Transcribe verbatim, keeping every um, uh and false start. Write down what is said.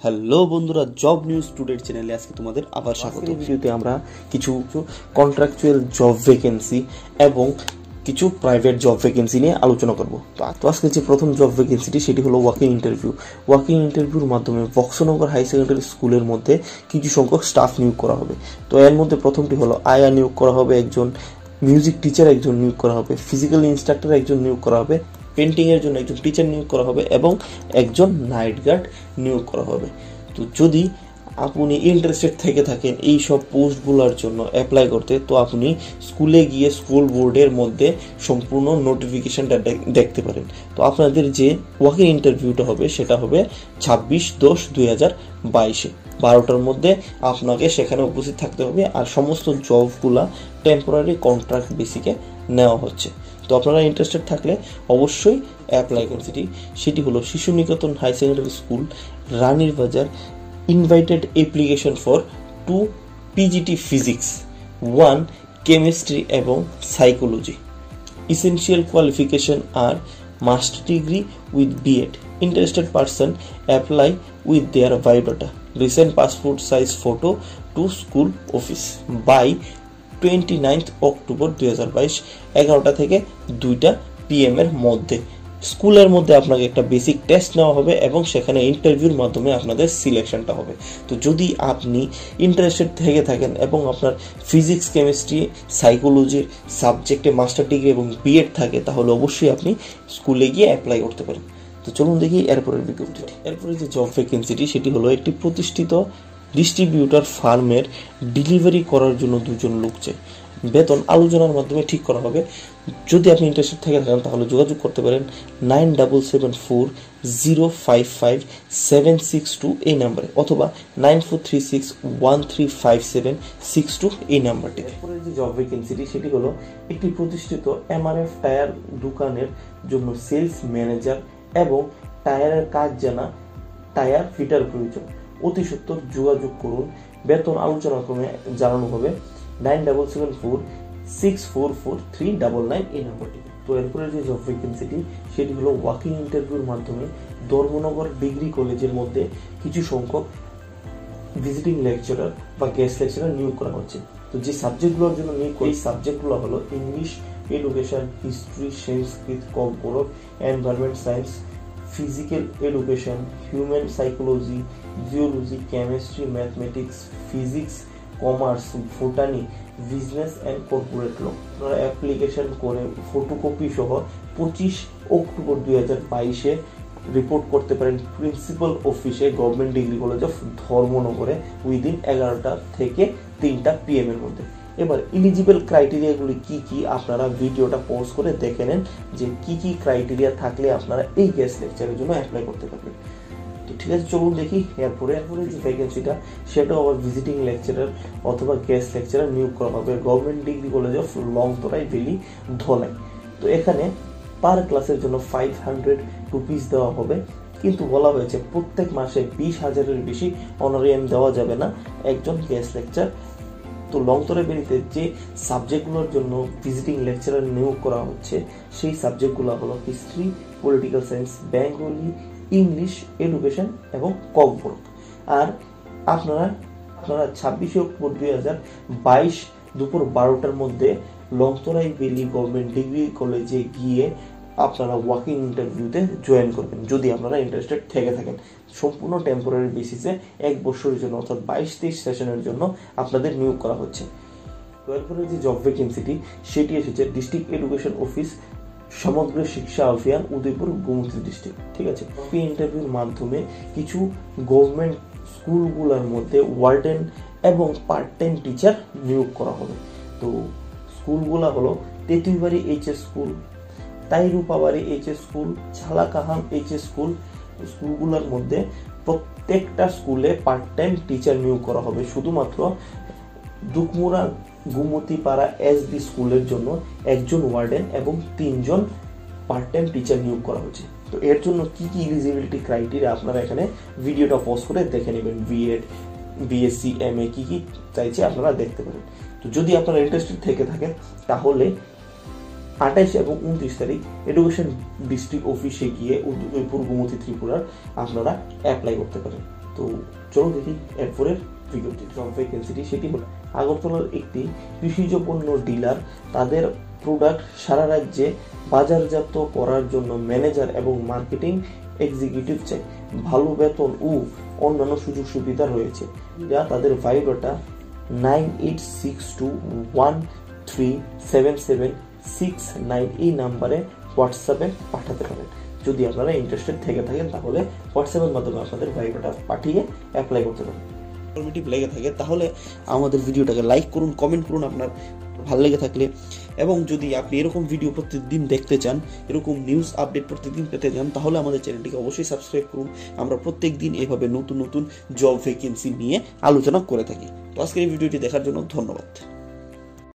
Hello বন্ধুরা, job news today চ্যানেলে আজকে তোমাদের আবার স্বাগত। এই ভিডিওতে আমরা কিছু কন্ট্রাকচুয়াল জব ভ্যাকেন্সি এবং কিছু প্রাইভেট জব ভ্যাকেন্সি নিয়ে আলোচনা করব। তো আজকে যে প্রথম জব ভ্যাকেন্সিটি সেটি হলো ওয়াকিং ইন্টারভিউ। ওয়াকিং ইন্টারভিউর মাধ্যমে বক্সনগর হাই সেকেন্ডারি স্কুলের মধ্যে কিছু সংখ্যক স্টাফ নিয়োগ করা হবে। তো এর মধ্যে প্রথমটি হলো আয়া নিয়োগ করা হবে একজন, মিউজিক টিচার একজন নিয়োগ করা হবে, ফিজিক্যাল ইনস্ট্রাক্টর একজন নিয়োগ করা হবে, পেন্টিং এর জন্য একজন টিচার নিয়োগ করা হবে এবং একজন নাইট গার্ড নিয়োগ করা হবে। তো যদি আপনি ইন্টারেস্টেড থেকে থাকেন এই সব পোস্টগুলোর জন্য অ্যাপ্লাই করতে, তো আপনি স্কুলে গিয়ে স্কুল বোর্ডের মধ্যে সম্পূর্ণ নোটিফিকেশনটা দেখতে পারেন। তো আপনাদের যে ওয়াকিং ইন্টারভিউটা হবে সেটা হবে ছাব্বিশ দশ দুই হাজার বাইশে বারোটার মধ্যে আপনাকে সেখানে উপস্থিত থাকতে হবে। আর সমস্ত জবগুলা টেম্পোরারি কন্ট্রাক্ট বেসিকে নেওয়া হচ্ছে। তো আপনারা ইন্টারেস্টেড থাকলে অবশ্যই অ্যাপ্লাই করতে। সেটি হলো শিশু নিকেতন high secondary school, Ranir Bazar. Invited application for two PGT physics, one chemistry এবং psychology. Essential qualification are master degree with BEd. Interested person apply with their biodata, recent passport size photo to school office by twenty ninth October দুই হাজার বাইশ এগারোটা থেকে দুইটা PM এর মধ্যে। স্কুলের মধ্যে আপনাকে একটা বেসিক টেস্ট নেওয়া হবে এবং সেখানে ইন্টারভিউর মাধ্যমে আপনাদের সিলেকশনটা হবে। তো যদি আপনি ইন্টারেস্টেড থেকে থাকেন এবং আপনার ফিজিক্স, কেমিস্ট্রি, সাইকোলজির সাবজেক্টে মাস্টার ডিগ্রি এবং বিএড থাকে, তাহলে অবশ্যই আপনি স্কুলে গিয়ে অ্যাপ্লাই করতে পারেন। তো চলুন দেখি এরপরের বিজ্ঞপ্তিটি। এরপরে যে জব ভ্যাকেন্সিটি সেটি হলো একটি প্রতিষ্ঠিত ডিস্ট্রিবিউটার ফার্মের ডেলিভারি করার জন্য দুজন লোক চাই। বেতন আলোচনার মাধ্যমে ঠিক করা হবে। যদি আপনি ইন্টারেস্টেড থেকে থাকেন তাহলে যোগাযোগ করতে পারেন nine double seven four zero five five seven six two এই নাম্বারে, অথবা nine four three six one three five seven six two এই নাম্বারটিতে। এরপরে যে জব ভ্যাকেন্সিটি সেটি হলো একটি প্রতিষ্ঠিত এমআরএফ টায়ার দোকানের জন্য সেলস ম্যানেজার এবং টায়ারের কাজ জানা টায়ার ফিটার প্রয়োজন। অতি সত্বর যোগাযোগ করুন। বেতন আলোচনা ক্রমে জানানো হবে nine double seven four six four four three double nine এই নাম্বারটি। তো এরপরে যে জব ভ্যাকেন্সিটি সেটি হলো ওয়াকিং ইন্টারভিউর মাধ্যমে ধর্মনগর ডিগ্রি কলেজের মধ্যে কিছু সংখ্যক ভিজিটিং লেকচারার বা গেস্ট লেকচারার নিয়োগ করা হচ্ছে। তো যে সাবজেক্টগুলোর জন্য নিয়োগ এই সাবজেক্টগুলো হলো English, education, history, Sanskrit, computer, environment science, physical education, human psychology, geology, chemistry, mathematics, physics, commerce, botany, business and corporate law. আপনারা অ্যাপ্লিকেশন করে ফটোকপি সহ পঁচিশ অক্টোবর দুই হাজার বাইশে রিপোর্ট করতে পারেন প্রিন্সিপাল অফিসে গভর্নমেন্ট ডিগ্রি কলেজ অফ ধর্মনগরে উইদিন এগারোটা থেকে তিনটা পিএম এর মধ্যে। এবার ইলিজিবল ক্রাইটেরিয়াগুলি কি কি আপনারা ভিডিওটা পজ করে দেখে নেন যে কি কি ক্রাইটেরিয়া থাকলে আপনারা এই গেস্ট লেকচারের জন্য অ্যাপ্লাই করতে পারবেন। তো ঠিক আছে, চলুন দেখি এরপরে এরপরে যে ভ্যাকেন্সিটা সেটাও আবার ভিজিটিং লেকচারার অথবা গেস্ট লেকচারার নিয়োগ করা হবে government degree college of Longtharai valley Dhalai. তো এখানে পার ক্লাসের জন্য ফাইভ হান্ড্রেড রুপিস দেওয়া হবে, কিন্তু বলা হয়েছে প্রত্যেক মাসে বিশ হাজারের বেশি অনারিয়াম দেওয়া যাবে না একজন গেস্ট লেকচার। তো লংতরাই ভ্যালিতে যে সাবজেক্টগুলোর জন্য ভিজিটিং লেকচারার নিয়োগ করা হচ্ছে সেই সাবজেক্টগুলো হলো history, political science, Bengali, English, education এবং কম্পিউটার। আর আপনারা আপনারা ছাব্বিশে অক্টোবর দুই হাজার বাইশ দুপুর বারোটার মধ্যে লংতরাই ভ্যালি গভর্নমেন্ট ডিগ্রি কলেজে গিয়ে আপনারা ওয়াকিং ইন্টারভিউতে জয়েন করবেন যদি আপনারা ইন্টারেস্টেড থেকে থাকেন। সম্পূর্ণ টেম্পোরারি বেসিসে এক বছরের জন্য অর্থাৎ বাইশ তেইশ সেশনের জন্য আপনাদের নিয়োগ করা হচ্ছে। তো এরপরে যে জব ভ্যাকেন্সিটি সেটি এসেছে ডিস্ট্রিক্ট এডুকেশন অফিস, সমগ্র শিক্ষা অভিযান, উদয়পুর, গোমতী ডিস্ট্রিক্ট। ঠিক আছে, এই ইন্টারভিউর মাধ্যমে কিছু গভর্নমেন্ট স্কুলগুলোর মধ্যে ওয়ার্ডেন এবং পার্ট টাইম টিচার নিয়োগ করা হবে। তো স্কুলগুলো হলো Tetuibari H S school, Tairupabari H S school, Jhalakaham H S school. স্কুলগুলোর মধ্যে প্রত্যেকটা স্কুলে পার্ট টাইম টিচার নিয়োগ করা হবে। শুধুমাত্র দুকমুরা গুমতিপাড়া এস বি স্কুলের জন্য একজন ওয়ার্ডেন এবং তিনজন পার্ট টাইম টিচার নিয়োগ করা হচ্ছে। তো এর জন্য কি কি এলিজিবিলিটি ক্রাইটেরিয়া আপনারা এখানে ভিডিওটা পজ করে দেখে নেবেন। বিএড, বিএসসি, এম এ কি কি চাইছে আপনারা দেখতে পারেন। তো যদি আপনারা ইন্টারেস্টেড থেকে থাকেন তাহলে আঠাইশ এবং উনত্রিশ তারিখ এডুকেশন ডিস্ট্রিক্ট অফিসে গিয়ে উদয়পুর, গোমতী, ত্রিপুরার আপনারা অ্যাপ্লাই করতে পারেন। তো চলো দেখি এরপরের ভিডিওটি জব ভ্যাকেন্সিটি, সেটি হলো আগরতলার একটি কৃষিজ পণ্য ডিলার। তাদের প্রোডাক্ট সারা রাজ্যে বাজারজাত করার জন্য ম্যানেজার এবং মার্কেটিং এক্সিকিউটিভ চাই। ভালো বেতন ও অন্যান্য সুযোগ সুবিধা রয়েছে, যা তাদের biodata nine eight six two one three seven seven six nine এই নাম্বারে হোয়াটসঅ্যাপে পাঠাতে পারেন। যদি আপনারা ইন্টারেস্টেড থেকে থাকেন তাহলে হোয়াটসঅ্যাপের মাধ্যমে আপনাদের বায়োডাটা পাঠিয়ে অ্যাপ্লাই করতে পারেন। ইনফরমেটিভ লেগে থাকে তাহলে আমাদের ভিডিওটাকে লাইক করুন, কমেন্ট করুন আপনার ভালো লেগে থাকলে, এবং যদি আপনি এরকম ভিডিও প্রতিদিন দেখতে চান, এরকম নিউজ আপডেট প্রতিদিন পেতে চান, তাহলে আমাদের চ্যানেলটিকে অবশ্যই সাবস্ক্রাইব করুন। আমরা প্রত্যেক দিন এভাবে নতুন নতুন জব ভ্যাকেন্সি নিয়ে আলোচনা করে থাকি। তো আজকের এই ভিডিওটি দেখার জন্য ধন্যবাদ।